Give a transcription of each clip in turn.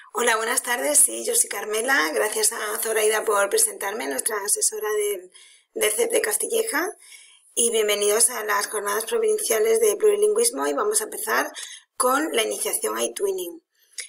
Hola, buenas tardes. Sí, yo soy Carmela. Gracias a Zoraida por presentarme, nuestra asesora del CEP de Castilleja. Y bienvenidos a las jornadas provinciales de plurilingüismo y vamos a empezar con la iniciación a eTwinning.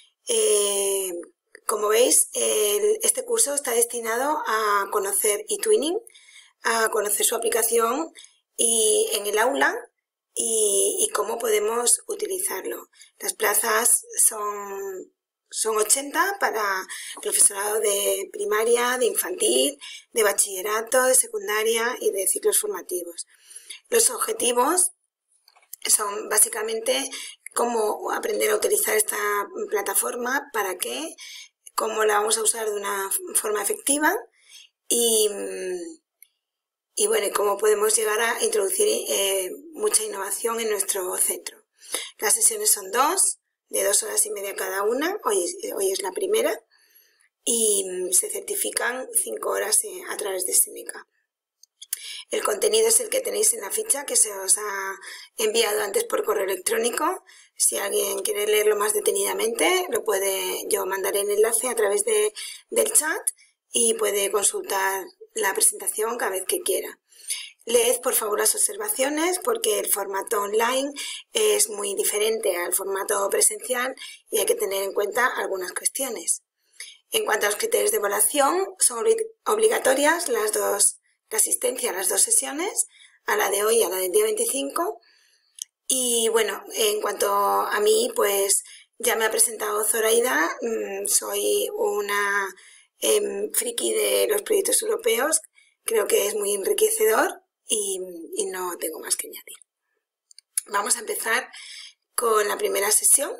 Como veis, este curso está destinado a conocer eTwinning, a conocer su aplicación y en el aula y cómo podemos utilizarlo. Las plazas son 80 para profesorado de primaria, de infantil, de bachillerato, de secundaria y de ciclos formativos. Los objetivos son básicamente cómo aprender a utilizar esta plataforma, para qué, cómo la vamos a usar de una forma efectiva y bueno, cómo podemos llegar a introducir mucha innovación en nuestro centro. Las sesiones son de 2 horas y media cada una. Hoy es la primera y se certifican 5 horas a través de Seneca. El contenido es el que tenéis en la ficha que se os ha enviado antes por correo electrónico. Si alguien quiere leerlo más detenidamente, yo mandaré el enlace a través del chat y puede consultar la presentación cada vez que quiera. Leed por favor las observaciones porque el formato online es muy diferente al formato presencial y hay que tener en cuenta algunas cuestiones. En cuanto a los criterios de evaluación, son obligatorias la asistencia a las 2 sesiones, a la de hoy y a la del día 25. Y bueno, en cuanto a mí, pues ya me ha presentado Zoraida, soy una friki de los proyectos europeos, creo que es muy enriquecedor y no tengo más que añadir. Vamos a empezar con la primera sesión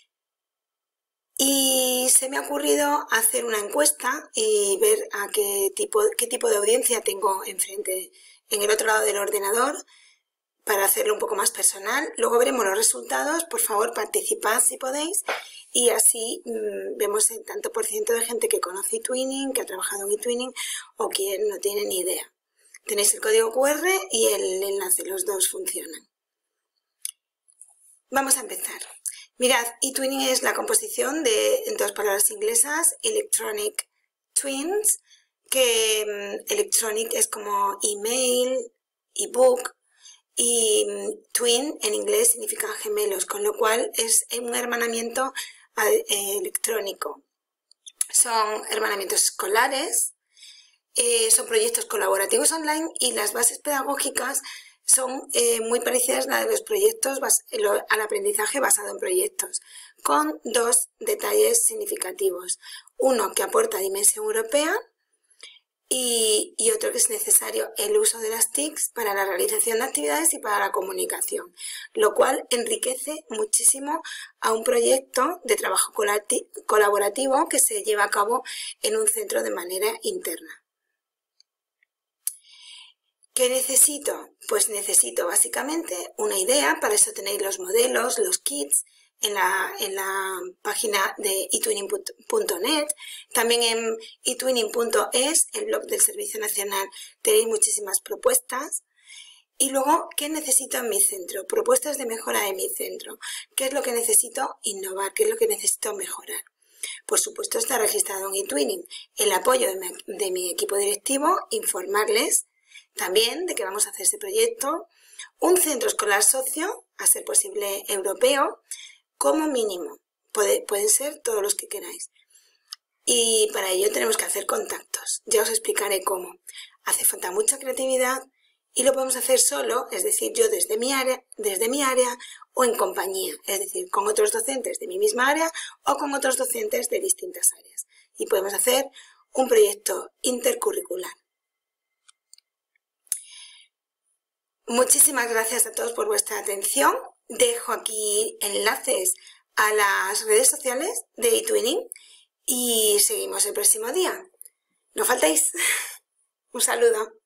y se me ha ocurrido hacer una encuesta y ver a qué tipo de audiencia tengo enfrente, en el otro lado del ordenador, para hacerlo un poco más personal. Luego veremos los resultados. Por favor, participad si podéis y así vemos el tanto por ciento de gente que conoce eTwinning, que ha trabajado en eTwinning o quien no tiene ni idea. Tenéis el código QR y el enlace, los dos funcionan. Vamos a empezar. Mirad, eTwinning es la composición de 2 palabras inglesas, electronic twins, que electronic es como email, ebook, y twin en inglés significa gemelos, con lo cual es un hermanamiento electrónico. Son hermanamientos escolares, son proyectos colaborativos online y las bases pedagógicas son muy parecidas a las de los proyectos, al aprendizaje basado en proyectos, con 2 detalles significativos. Uno que aporta dimensión europea y otro que es necesario el uso de las TICs para la realización de actividades y para la comunicación, lo cual enriquece muchísimo a un proyecto de trabajo colaborativo que se lleva a cabo en un centro de manera interna. ¿Qué necesito? Pues necesito básicamente una idea. Para eso tenéis los modelos, los kits en la página de eTwinning.net. También en eTwinning.es, el blog del Servicio Nacional, tenéis muchísimas propuestas. Y luego, ¿qué necesito en mi centro? Propuestas de mejora de mi centro. ¿Qué es lo que necesito innovar? ¿Qué es lo que necesito mejorar? Por supuesto, está registrado en eTwinning. El apoyo de mi equipo directivo, informarles también de que vamos a hacer este proyecto, un centro escolar socio, a ser posible europeo, como mínimo. Pueden ser todos los que queráis. Y para ello tenemos que hacer contactos. Ya os explicaré cómo. Hace falta mucha creatividad y lo podemos hacer solo, es decir, yo desde mi área o en compañía, es decir, con otros docentes de mi misma área o con otros docentes de distintas áreas. Y podemos hacer un proyecto intercurricular. Muchísimas gracias a todos por vuestra atención. Dejo aquí enlaces a las redes sociales de eTwinning y seguimos el próximo día. No faltéis. Un saludo.